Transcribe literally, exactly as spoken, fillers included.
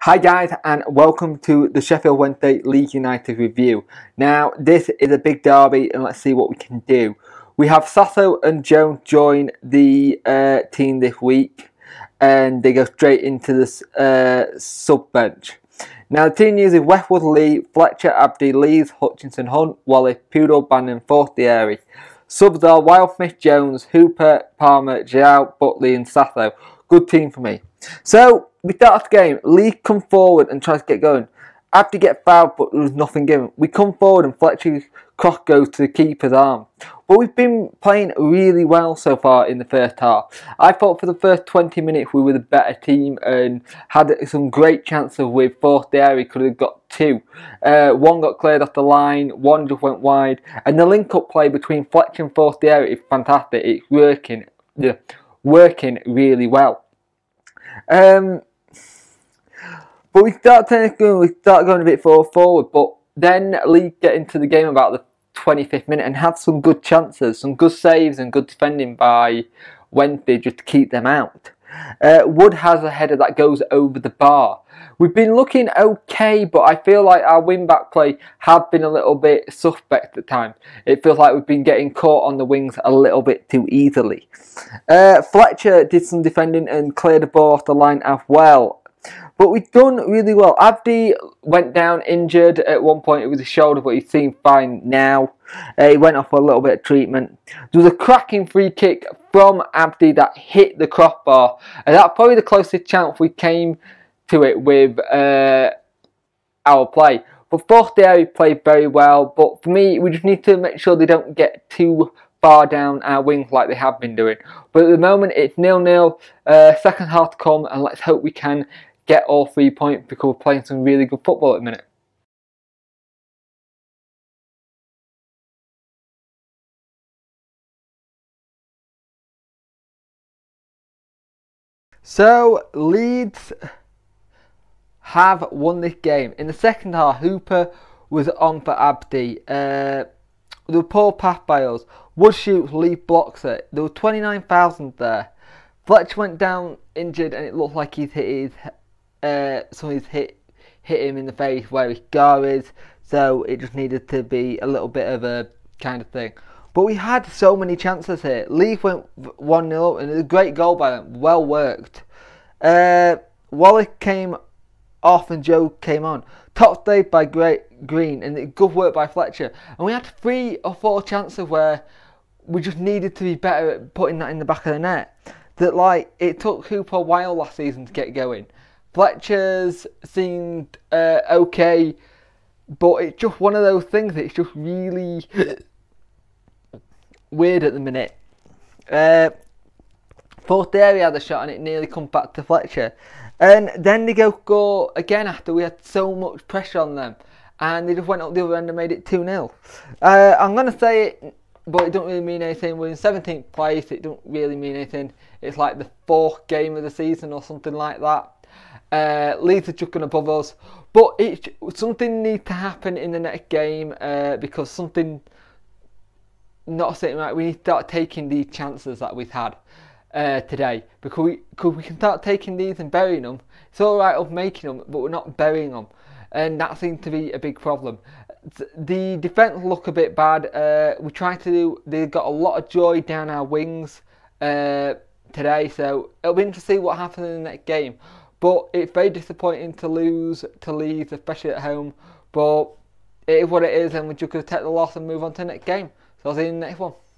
Hi guys, and welcome to the Sheffield Wednesday Leeds United review. Now this is a big derby and let's see what we can do. We have Sasso and Jones join the uh, team this week and they go straight into the uh, sub bench. Now the team uses Westwood, Lee, Fletcher, Abdi, Leeds, Hutchinson, Hunt, Wallace, Poodle, Bannon, Fortieri. Subs are Wildsmith, Jones, Hooper, Palmer, João, Butley and Sasso. Good team for me. So we start the game. Lee come forward and tries to get going. Abdi get fouled, but there was nothing given. We come forward and Fletcher's cross goes to the keeper's arm. But we've been playing really well so far in the first half. I thought for the first twenty minutes we were the better team and had some great chances with Fortieri. Could have got two. Uh, one got cleared off the line, one just went wide. And the link-up play between Fletcher and Fortieri is fantastic. It's working, yeah, working really well. Um, but we start going, we start going a bit forward, but then Lee get into the game about the twenty-fifth minute and had some good chances, some good saves and good defending by Wednesday just to keep them out. Uh, Wood has a header that goes over the bar. We've been looking okay, but I feel like our wing-back play have been a little bit suspect at times. It feels like we've been getting caught on the wings a little bit too easily. Uh, Fletcher did some defending and cleared the ball off the line as well. But we've done really well. Abdi went down injured at one point with his shoulder, but he seems fine now. Uh, he went off for a little bit of treatment. There was a cracking free kick from Abdi that hit the crossbar. And that's probably the closest chance we came to it with uh, our play. But Fortieri played very well. But for me, we just need to make sure they don't get too far down our wings like they have been doing. But at the moment, it's nil nil. Uh, second half to come, and let's hope we can get all three points because we're playing some really good football at the minute. So, Leeds have won this game. In the second half, Hooper was on for Abdi. Uh, there were poor pass by us. Wood shoots, Lee blocks it. There were twenty-nine thousand there. Fletcher went down injured and it looked like he's hit his Uh, somebody's hit hit him in the face where his scar is, so it just needed to be a little bit of a kind of thing. But we had so many chances here. Leeds went one nil up and it was a great goal by them, well worked. Uh, Wallace came off and Joe came on. Top saved by Great Green and good work by Fletcher. And we had three or four chances where we just needed to be better at putting that in the back of the net. That like it took Hooper a while last season to get going. Fletcher's seemed uh, okay, but it's just one of those things. It's just really weird at the minute. Uh, Fortieri had a shot and it nearly come back to Fletcher. And then they go go again after we had so much pressure on them. And they just went up the other end and made it two nil. Uh, I'm going to say it, but it don't really mean anything. We're in seventeenth place. It don't really mean anything. It's like the fourth game of the season or something like that. Uh, Leeds are just going above us, but it, something needs to happen in the next game uh, because something not sitting right. We need to start taking these chances that we've had uh, today because we, cause we can start taking these and burying them. It's all right of making them, but we're not burying them, and that seems to be a big problem. The defence look a bit bad. Uh, we try to do. They've got a lot of joy down our wings uh, today, so it'll be interesting to see what happens in the next game. But it's very disappointing to lose to Leeds, especially at home. But it is what it is, and we're just going to take the loss and move on to the next game. So I'll see you in the next one.